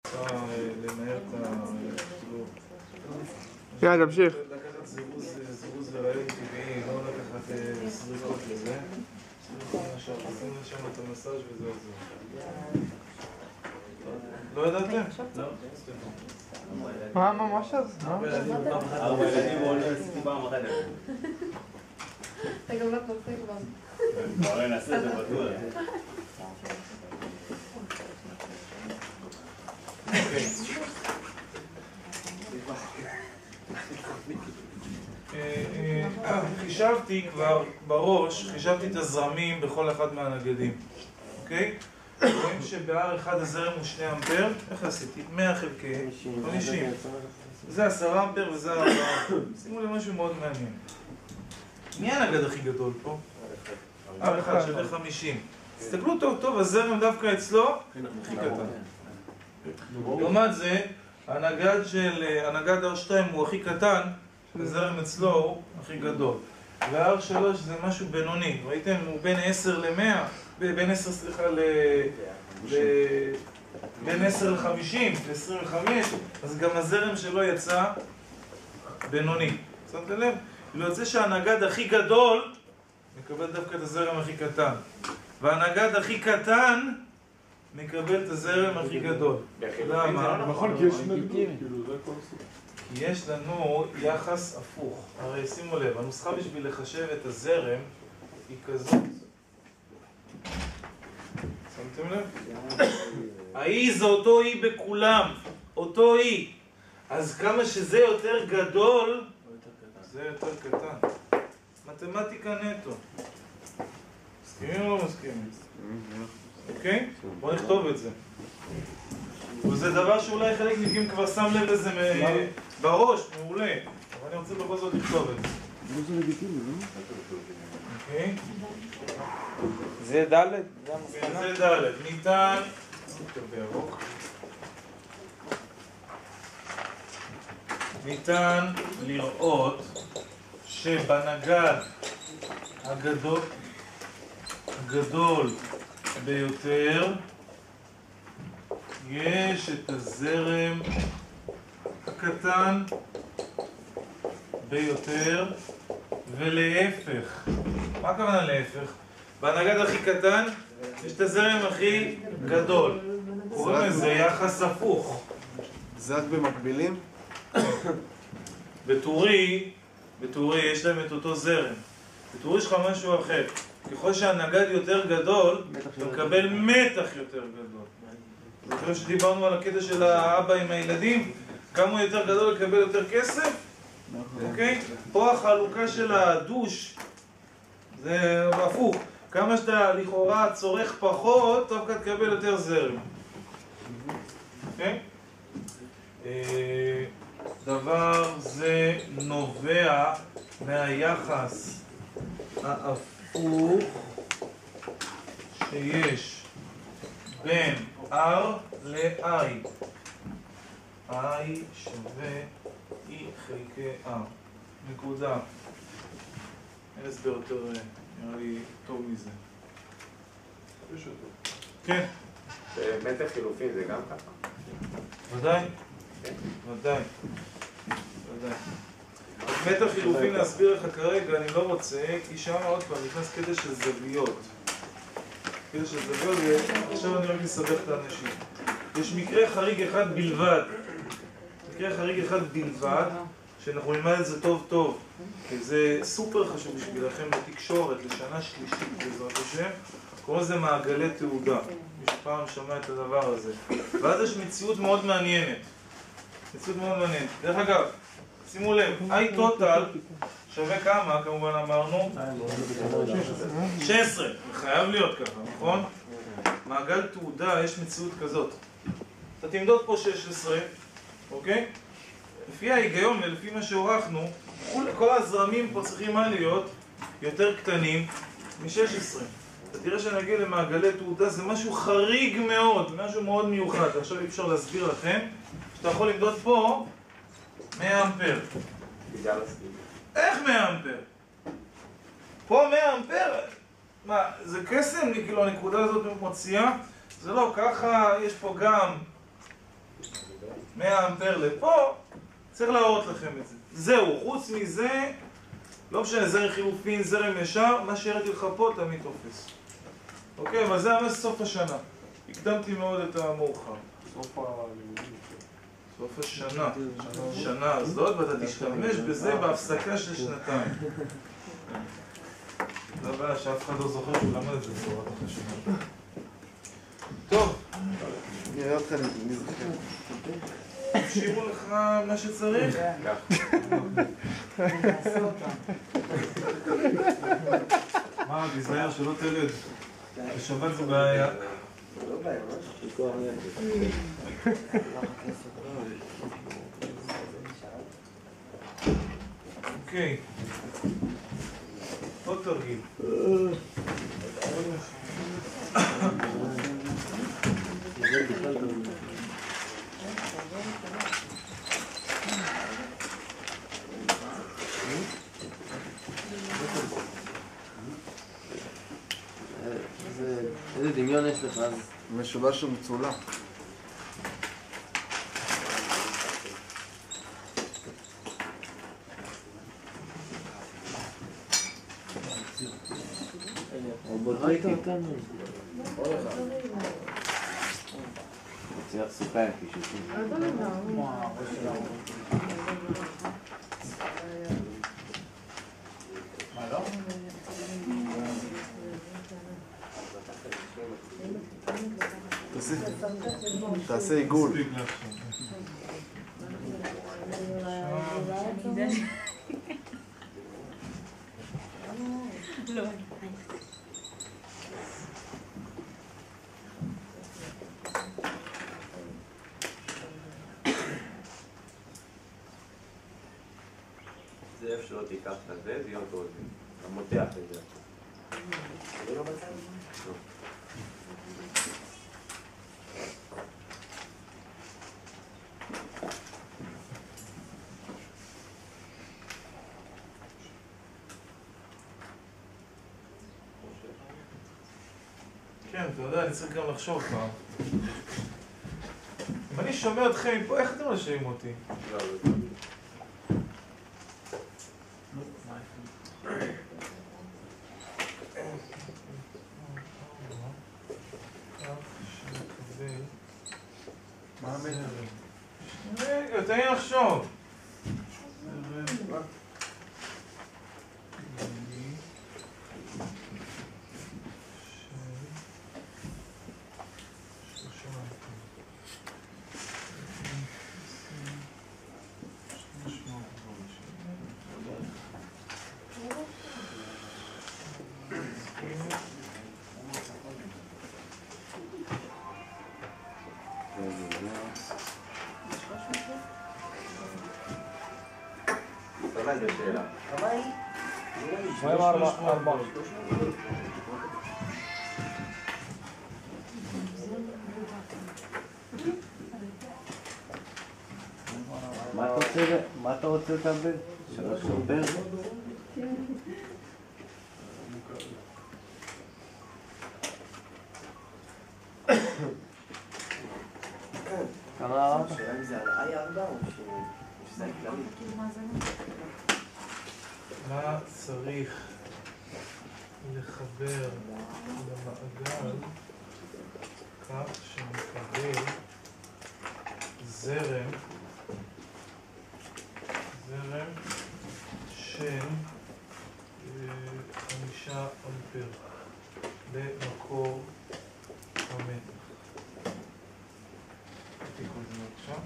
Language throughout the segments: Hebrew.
לנהל את ה... יאללה, תמשיך. לקחת זירוז ורעיון טבעי, לא לקחת סריקות לזה. עשינו שם את המסאז' וזהו זהו. לא ידעתם? לא. מה ממש אז? הילדים מאוד לא עשיתי פעם אחת. אתה גם לא תוצא כבר. כבר נעשה את זה בטוח. חישבתי כבר בראש, חישבתי את הזרמים בכל אחד מהנגדים, אוקיי? רואים שבהר אחד הזרם הוא 2 אמפר, איך עשיתי? 100 חלקי 50. זה 10 אמפר וזה 4 אמפר. שימו לי משהו מאוד מעניין. מי הנגד הכי גדול פה? R1 שווה 50. תסתכלו טוב טוב, הזרם דווקא אצלו הכי קטן. לעומת זה, הנגד R2 הוא הכי קטן, הזרם אצלו הוא הכי גדול. ו-R3 זה משהו בינוני, ראיתם? הוא בין 10 ל-100, בין 10 סליחה בין 10 ל-50, ל-25, אז גם הזרם שלו יצא בינוני. שמתם לב? יוצא שהנגד הכי גדול מקבל דווקא את הזרם הכי קטן, והנגד הכי קטן מקבל את הזרם הכי גדול. למה? נכון, כי יש נגדים. כי יש לנו יחס הפוך. הרי שימו לב, הנוסחה בשביל לחשב את הזרם היא כזאת. שמתם לב? האי זה אותו אי בכולם, אותו אי. אז כמה שזה יותר גדול, זה יותר קטן. מתמטיקה נטו. מסכימים או לא מסכימים? אוקיי? בואו נכתוב את זה. וזה דבר שאולי חלק מכם כבר שם לב לזה בראש, מעולה. אבל אני רוצה בכל זאת לכתוב את זה. זה לגיטימי, לא? אוקיי? זה ד' זה ד'. ניתן... בירוק. ניתן לראות שבנגד הגדול ביותר יש את הזרם הקטן ביותר, ולהפך. מה הכוונה להפך? בנגד הכי קטן יש את הזרם הכי גדול. קוראים לזה יחס הפוך. זה רק במקבילים? בטורי יש להם את אותו זרם. בטורי יש לך משהו אחר. ככל שהנגד יותר גדול, אתה מקבל מתח יותר גדול. זוכרים שדיברנו על הקטע של האבא עם הילדים? כמה הוא יותר גדול לקבל יותר כסף? אוקיי? פה החלוקה של הדוש זה הפוך. כמה שאתה לכאורה צורך פחות, דווקא תקבל יותר זרם. אוקיי? דבר זה נובע מהיחס ההפוך שיש בין R ל-I. I שווה E חלקי R. נקודה. אין הסבר יותר, נראה לי טוב מזה. כן. מתח חילופין זה גם ככה? ודאי. ודאי. ודאי. מתח חילופין להסביר לך כרגע, אני לא רוצה, כי שם עוד פעם נכנס קטע של זוויות. קטע של זוויות, ועכשיו אני רק מסבך את האנשים. יש מקרה חריג אחד בלבד. מקרה חריג אחד בלבד, שאנחנו נלמד את זה טוב טוב. כי זה סופר חשוב בשבילכם בתקשורת, לשנה שלישית בעזרת השם. קוראים לזה מעגלי תעודה. מי שפעם שמע את הדבר הזה. ואז יש מציאות מאוד מעניינת. מציאות מאוד מעניינת. דרך אגב, שימו לב, I total שווה כמה, כמובן אמרנו? 16. חייב להיות ככה, נכון? מעגל תעודה יש מציאות כזאת. אתה תמדוד פה 16, אוקיי? לפי ההיגיון ולפי מה שעורכנו, כל הזרמים פה צריכים מה להיות יותר קטנים מ-16. אתה תראה שנגיע למעגלי תעודה, זה משהו חריג מאוד, משהו מאוד מיוחד. עכשיו אי אפשר להסביר לכם שאתה יכול למדוד פה 100 אמפר. איך 100 אמפר? פה 100 אמפר? מה, זה קסם? כאילו הנקודה הזאת מוציאה? זה לא, ככה יש פה גם 100 אמפר לפה, צריך להראות לכם את זה. זהו, חוץ מזה, לא משנה, זרם חילופין, זרם ישר, מה שהראיתי לך פה תמיד תופס. אוקיי, אבל זה היה סוף השנה. הקדמתי מאוד את המאוחר. סוף השנה. שנה הזאת, ואתה תשתמש בזה בהפסקה של שנתיים. זה הבעיה שאף אחד לא זוכר שהוא למד את זה בצורת החשמל. טוב. נראה אותך נזכר. תקשיבו לך מה שצריך? מה, תיזהר שלא תלד. בשבת זה בעיה. אוקיי. עוד תרגיל. איזה דמיון יש לך? משולש ומצולע. ראית אותנו? צריך סוכן פישוטים. מה לא? תעשה עיגול. זה איפה שלא תיקח את זה, זה יהיה אותו זה. אתה מותח את זה. זה לא בצד? לא. כן, אתה יודע, אני צריך גם לחשוב פעם. אם אני שומע אתכם מפה, איך אתם משאירים אותי? לא, לא. מה המטר? רגע, תן לי לחשוב. איזה שאלה. מה עם ארבע? מה אתה רוצה לקבל? 3 אמפר? כמה 4? השאלה אם זה על I4 או שזה הכללי? מה צריך לחבר למעגל כך שנקבל זרם של 5 אמפר במקור המתח. תיקון זה בבקשה.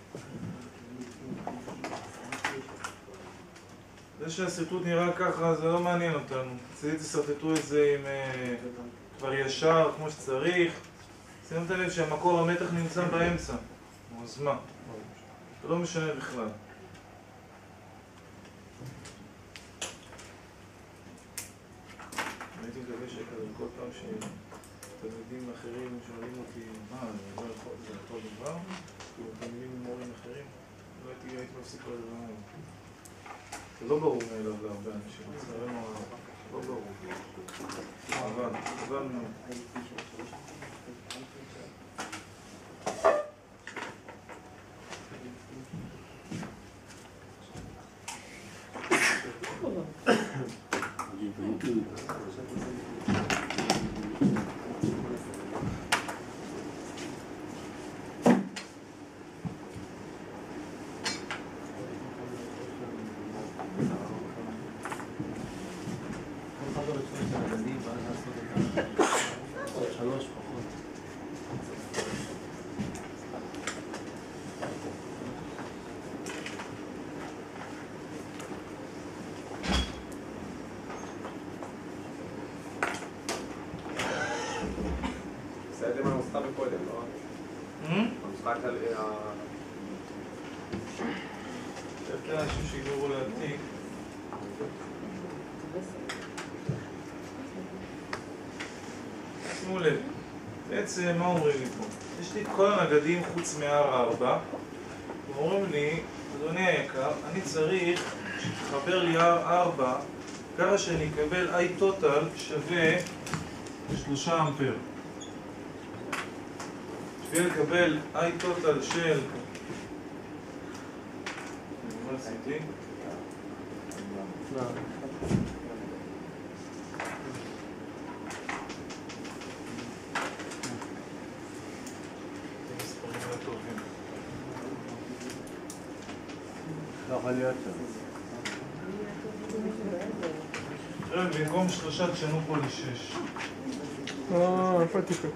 זה שהסרטוט נראה ככה זה לא מעניין אותנו. אצלי תסרטטו את זה עם כבר ישר כמו שצריך. שימו את הלב שהמקור המתח נמצא באמצע. אז מה? זה לא משנה בכלל. הייתי מקווה שכזה כל פעם שתלמידים אחרים שואלים אותי מה, זה לא יכול, זה אותו דבר? כאילו תלמידים עם מורים אחרים? לא הייתי מפסיק כל הדבר הזה. זה לא ברור מאליו להרבה אנשים, לצערנו הרב, לא ברור. אבל מאוד. בסדר, הנוסחה בקודם, לא? המשחק על... יש לאנשים שיגמרו להעתיק. שימו לב, בעצם מה אומרים לי פה? יש לי את כל הנגדים חוץ מ-R4 ואומרים לי, אדוני היקר, אני צריך שתחבר לי R4 ככה שאני אקבל I total שווה 3 אמפר. בשביל לקבל I total של... מה עשיתי? לא יכול להיות שם. במקום 3 תשנו פה ל6. איפה הטיפק?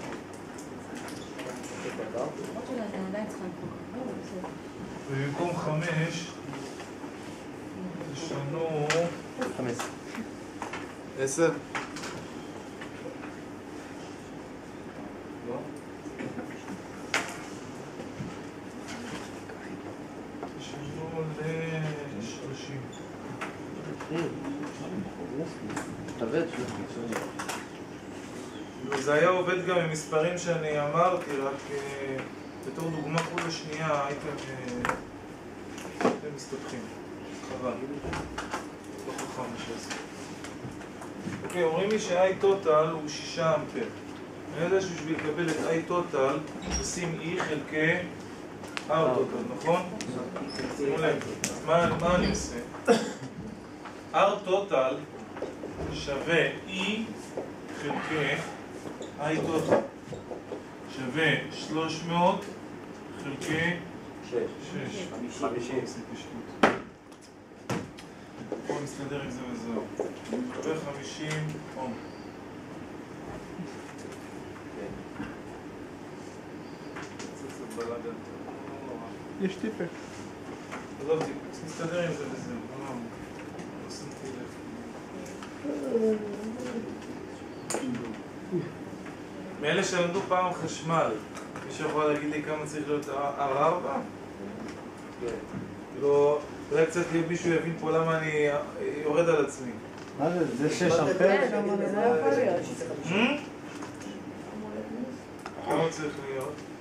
ובמקום 5 תשנו 10. לא? תשנו ל30. זה היה עובד גם עם מספרים שאני אמרתי, רק בתור דוגמה חול השנייה הייתם מסתבכים. חבל. לא חכם שעשו. אוקיי, אומרים לי ש-I total הוא 6 אמפר. אני יודע שבשביל לקבל את I total עושים E חלקי R total, נכון? שימו לב, אז מה אני עושה? R total שווה E חלקי I total שווה 300 חלקי 6. 50. בואו נסתדר עם זה וזהו. שווה 50 אום. יש טיפק. עזוב, נסתדר עם זה וזהו. לא שמתי לב. מאלה שלמדו פעם חשמל, מישהו יכול להגיד לי כמה צריך להיות R4? כאילו, אולי קצת מישהו יבין פה למה אני יורד על עצמי. מה זה? זה 6 אמפר? זה לא יכול להיות. כמה צריך להיות?